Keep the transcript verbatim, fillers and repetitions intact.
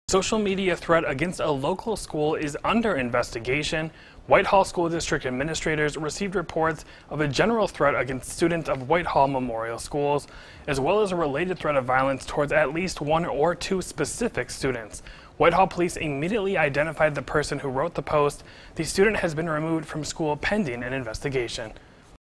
Social media threat against a local school is under investigation. Whitehall School District administrators received reports of a general threat against students of Whitehall Memorial Schools, as well as a related threat of violence towards at least one or two specific students. Whitehall police immediately identified the person who wrote the post. The student has been removed from school pending an investigation.